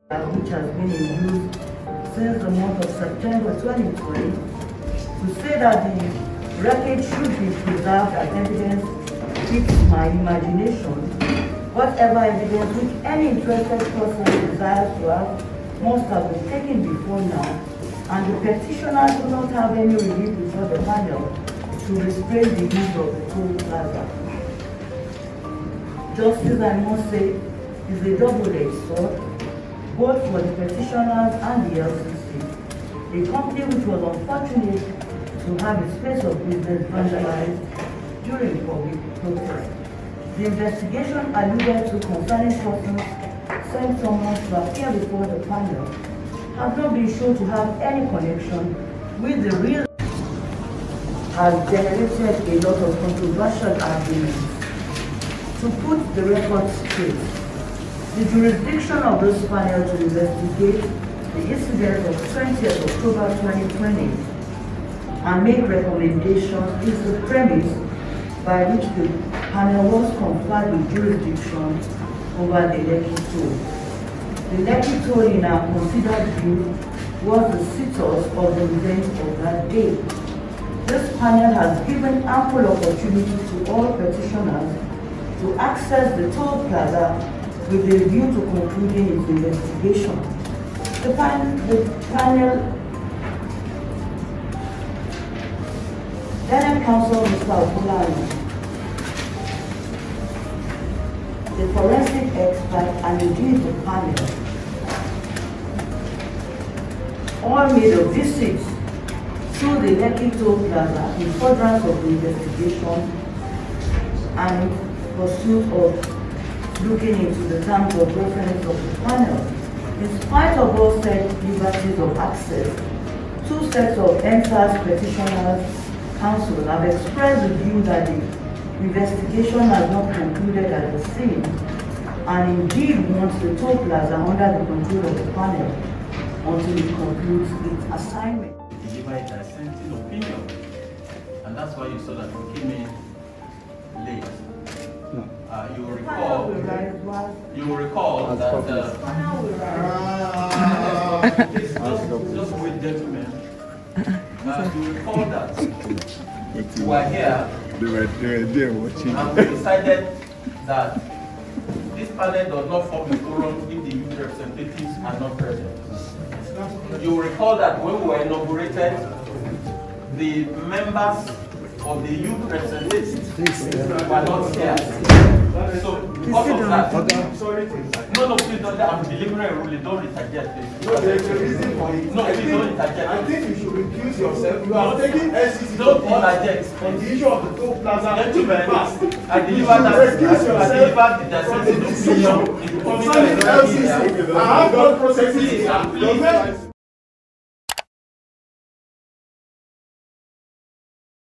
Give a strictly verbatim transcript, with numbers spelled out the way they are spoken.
which has been in use since the month of September twenty twenty, to say that the record should be preserved as evidence fits my imagination. Whatever evidence which any interested person desires to have must have been taken before now, and the petitioners do not have any relief before the panel to restrain the use of the toll plaza. Justice, I must say, is a double-edged sword, both for the petitioners and the L C C, a company which was unfortunate to have its place of business vandalized during public protest. The investigation alluded to concerning persons sent someone to appear before the panel have not been shown to have any connection with the real, has generated a lot of controversial arguments. To put the record straight, the jurisdiction of this panel to investigate the incident of twentieth October twenty twenty and make recommendations is the premise by which the panel was conferred with jurisdiction over the Lekki toll. The Lekki toll, in our considered view, was the situs of the event of that day. This panel has given ample opportunity to all petitioners to access the toll plaza with a view to concluding its investigation. The, pan the panel, Senate Counsel Mister Okulani, the forensic expert, and indeed the panel, all made a visit to the Lekki toll plaza in furtherance of the investigation and pursuit of looking into the terms of reference of the panel. In spite of all said liberties of access, two sets of N S A S petitioners counsel have expressed the view that the investigation has not concluded at the scene, and indeed wants the toll plaza under the control of the panel until it concludes its assignment. Deliver a dissenting opinion, and that's why you saw that we came in late. No. Uh, you will recall. You will recall that. Uh, just, just, just wait, gentlemen. Uh, you will recall that we were here. They were, they were there watching. And we decided that this panel does not form a forum if the youth representatives are not present. You will recall that when we were inaugurated, the members of the youth representatives were not here. So, because of that, sorry, no, no, please don't, I'm delivering a ruling, don't interject, please. No, there's a reason for it. No, I please think, don't interject. I think you should recuse yourself. You are taking L C C Don't interject. on the issue of the toll plaza. Gentlemen, past. I delivered that, I delivered the dissenting opinion in Concerning L C C, I have not processed it.